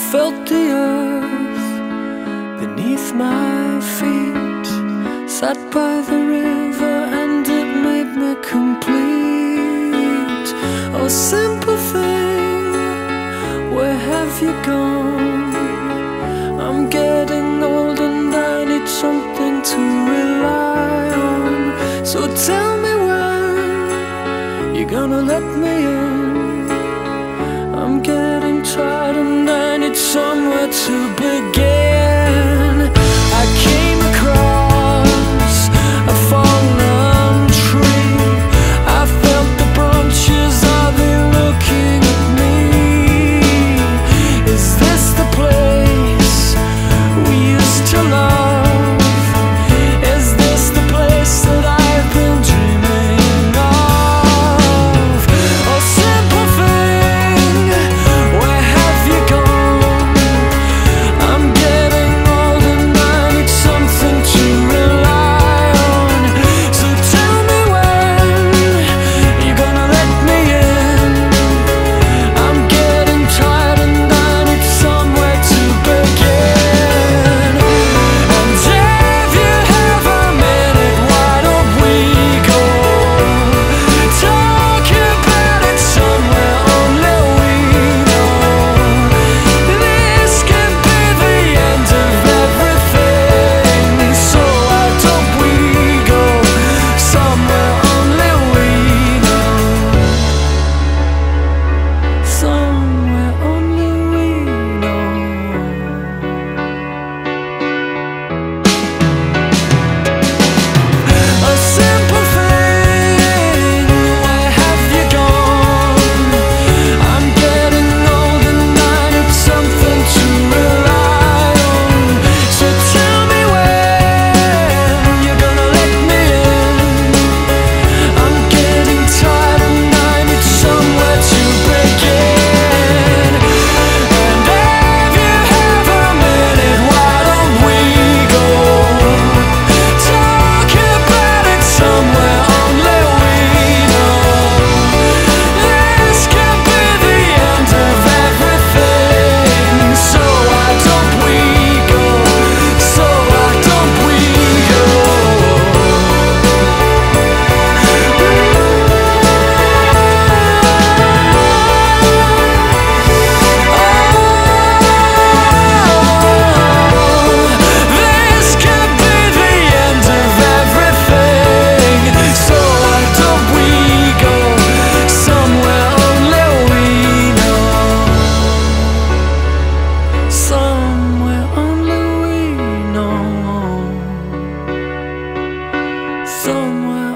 felt the earth beneath my feet, sat by the river and it made me complete. Oh simple thing, where have you gone? I'm getting old and I need something to rely on. So tell me when you're gonna let me in. I'm getting tired and I need somewhere to begin. I came across a fallen tree. I felt the branches, are they looking at me? Is this the place we used to love? Is this the place that I've been dreaming of? Oh simple thing, where have you gone? I'm getting old and I need something to rely on. So tell me when you're gonna let me in. I'm getting tired and I need somewhere to begin. And if you have a minute, why don't we go talk about it somewhere only we know? This could be the end of everything. So why don't we go somewhere only we know? Somewhere only we know. A simple thing, where have you gone? I'm getting old and I need something to rely on. So tell me when you're gonna let me in. I'm getting tired and I need somewhere to begin. And if you have a minute, why don't we go talk about it somewhere only we know? This could be the end of everything. So why don't we go? So why don't we go? This could be the end of everything. So why don't we go somewhere only we know? Somewhere only we know. Somewhere